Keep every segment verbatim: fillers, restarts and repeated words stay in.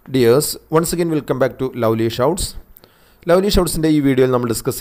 Dears, once again welcome back to Lovely Shouts. Lovely Shouts in this video we discuss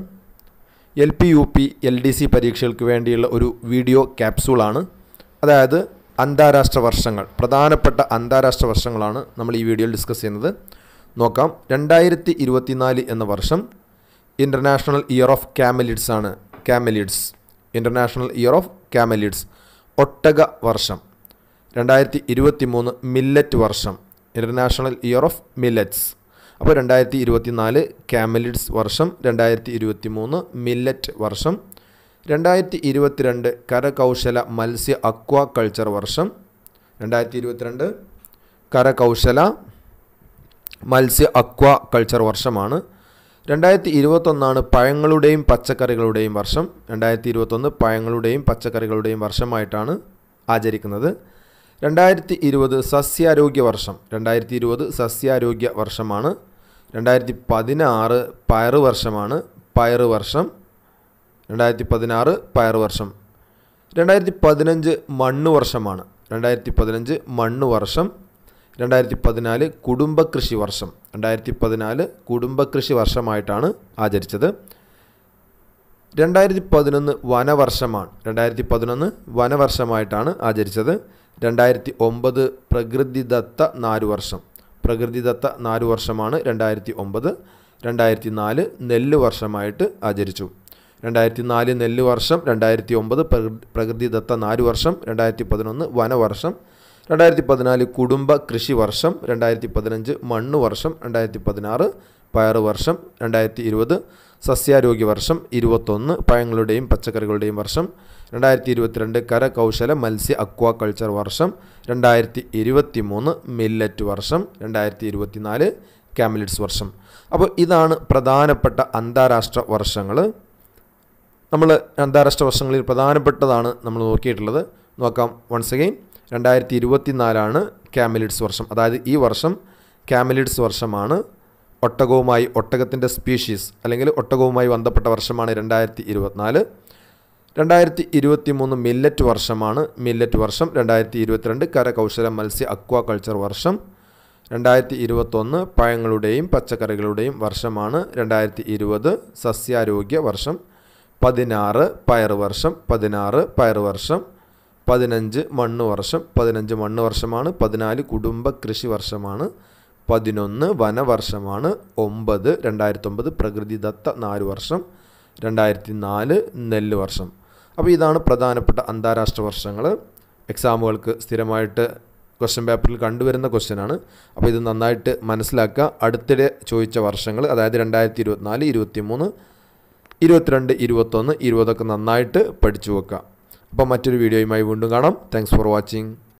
L P U P L D C പരീക്ഷകൾക്ക് വേണ്ടിയുള്ള ഒരു video capsule ആണ്. അതായത് അന്താരാഷ്ട്ര വർഷങ്ങൾ, പ്രധാനപ്പെട്ട അന്താരാഷ്ട്ര വർഷങ്ങളാണ് നമ്മൾ ഈ വീഡിയോയിൽ ഡിസ്കസ് ചെയ്യുന്നത്. നോക്കാം. രണ്ടായിരത്തി ഇരുപത്തിനാല് എന്ന വർഷം ഇന്റർനാഷണൽ ഇയർ ഓഫ് കാമലിഡ്സ് ആണ്. Camelids international year of camelids ഒട്ടക വർഷം. രണ്ടായിരത്തി ഇരുപത്തിമൂന്ന് മില്ലറ്റ് വർഷം, ഇന്റർനാഷണൽ ഇയർ ഓഫ് മില്ലറ്റ്സ്. അപ്പോൾ രണ്ടായിരത്തി ഇരുപത്തിനാല് കാമലിഡ്സ് വർഷം, രണ്ടായിരത്തി ഇരുപത്തി മൂന്ന് മില്ലറ്റ് വർഷം, രണ്ടായിരത്തി ഇരുപത്തിരണ്ട് കരകൗശല മത്സ്യ അക്വാ കൾച്ചർ വർഷം, രണ്ടായിരത്തി ഇരുപത്തിരണ്ട് കരകൗശല മത്സ്യ അക്വാ കൾച്ചർ വർഷമാണ്. രണ്ടായിരത്തി ഇരുപത്തൊന്നാണ് പഴങ്ങളുടെയും പച്ചക്കറികളുടെയും വർഷം. രണ്ടായിരത്തി ഇരുപത്തൊന്ന് പഴങ്ങളുടെയും പച്ചക്കറികളുടെയും വർഷമായിട്ടാണ് ആചരിക്കുന്നത്. രണ്ടായിരത്തി ഇരുപത് സസ്യാരോഗ്യ വർഷം, രണ്ടായിരത്തി ഇരുപത് സസ്യാരോഗ്യ വർഷമാണ്. രണ്ടായിരത്തി പതിനാറ് പയറ് വർഷമാണ്, പയറ് വർഷം. രണ്ടായിരത്തി പതിനാറ് പയറ് വർഷം. രണ്ടായിരത്തി പതിനഞ്ച് മണ്ണ് വർഷമാണ്, രണ്ടായിരത്തി പതിനഞ്ച് മണ്ണ് വർഷം. രണ്ടായിരത്തി പതിനാല് കുടുംബകൃഷി വർഷം, രണ്ടായിരത്തി പതിനാല് കുടുംബകൃഷി വർഷമായിട്ടാണ് ആചരിച്ചത്. രണ്ടായിരത്തി പതിനൊന്ന് വനവർഷമാണ്, രണ്ടായിരത്തി പതിനൊന്ന് വനവർഷമായിട്ടാണ് ആചരിച്ചത്. രണ്ടായിരത്തി ഒമ്പത് പ്രകൃതിദത്ത നാലുവർഷം, പ്രകൃതിദത്ത നാലുവർഷമാണ് രണ്ടായിരത്തി ഒമ്പത്. രണ്ടായിരത്തി നാല് നെല്ല് വർഷമായിട്ട് ആചരിച്ചു. രണ്ടായിരത്തി നാല് നെല്ല് വർഷം, രണ്ടായിരത്തി ഒമ്പത് പ്രകൃതിദത്ത നാല് വർഷം, രണ്ടായിരത്തി പതിനൊന്ന് വനവർഷം, രണ്ടായിരത്തി പതിനാല് കുടുംബ കൃഷി വർഷം, രണ്ടായിരത്തി പതിനഞ്ച് മണ്ണ് വർഷം, രണ്ടായിരത്തി പതിനാറ് പയറ് വർഷം, രണ്ടായിരത്തി ഇരുപത് സസ്യാരോഗ്യ വർഷം, ഇരുപത്തൊന്ന് പഴങ്ങളുടെയും പച്ചക്കറികളുടെയും വർഷം, രണ്ടായിരത്തി ഇരുപത്തിരണ്ട് കരകൗശല മത്സ്യ അക്വാ കൾച്ചർ വർഷം, രണ്ടായിരത്തി ഇരുപത്തി മൂന്ന് മില്ലറ്റ് വർഷം, രണ്ടായിരത്തി ഇരുപത്തിനാല് കാമലിഡ്സ് വർഷം. അപ്പോൾ ഇതാണ് പ്രധാനപ്പെട്ട അന്താരാഷ്ട്ര വർഷങ്ങൾ. നമ്മൾ അന്താരാഷ്ട്ര വർഷങ്ങളിൽ പ്രധാനപ്പെട്ടതാണ് നമ്മൾ നോക്കിയിട്ടുള്ളത്. നോക്കാം വൺസ് അഗെയിൻ. രണ്ടായിരത്തി ഇരുപത്തി നാലാണ് കാമലിഡ്സ് വർഷം. അതായത് ഈ വർഷം കാമലിഡ്സ് വർഷമാണ്. ഒട്ടകവുമായി, ഒട്ടകത്തിൻ്റെ സ്പീഷീസ് അല്ലെങ്കിൽ ഒട്ടകവുമായി ബന്ധപ്പെട്ട വർഷമാണ് രണ്ടായിരത്തി ഇരുപത്തിനാല്. രണ്ടായിരത്തി ഇരുപത്തി മൂന്ന് മില്ലറ്റ് വർഷമാണ്, മില്ലറ്റ് വർഷം. രണ്ടായിരത്തി ഇരുപത്തിരണ്ട് കരകൗശല മത്സ്യ അക്വാ കൾച്ചർ വർഷം. രണ്ടായിരത്തി ഇരുപത്തൊന്ന് പഴങ്ങളുടെയും പച്ചക്കറികളുടെയും വർഷമാണ്. രണ്ടായിരത്തി ഇരുപത് സസ്യാരോഗ്യ വർഷം. പതിനാറ് പയറ് വർഷം, പതിനാറ് പയറ് വർഷം. പതിനഞ്ച് മണ്ണ് വർഷം, പതിനഞ്ച് മണ്ണ് വർഷമാണ്. പതിനാല് കുടുംബ കൃഷി വർഷമാണ്. പതിനൊന്ന് വനവർഷമാണ്. ഒമ്പത് രണ്ടായിരത്തി ഒമ്പത് പ്രകൃതിദത്ത നാല് വർഷം, രണ്ടായിരത്തി നാല് നെല്ല് വർഷം. അപ്പോൾ ഇതാണ് പ്രധാനപ്പെട്ട അന്താരാഷ്ട്ര വർഷങ്ങൾ. എക്സാമുകൾക്ക് സ്ഥിരമായിട്ട് ക്വസ്റ്റ്യൻ പേപ്പറിൽ കണ്ടുവരുന്ന ക്വസ്റ്റ്യനാണ്. അപ്പോൾ ഇത് നന്നായിട്ട് മനസ്സിലാക്കുക. അടുത്തിടെ ചോദിച്ച വർഷങ്ങൾ, അതായത് രണ്ടായിരത്തി ഇരുപത്തിനാല് ഇരുപത്തി മൂന്ന് ഇരുപത്തിരണ്ട് ഇരുപത്തൊന്ന് ഇരുപതൊക്കെ നന്നായിട്ട് പഠിച്ചു വെക്കുക. അപ്പോൾ മറ്റൊരു വീഡിയോയുമായി വീണ്ടും കാണാം. Thanks for watching.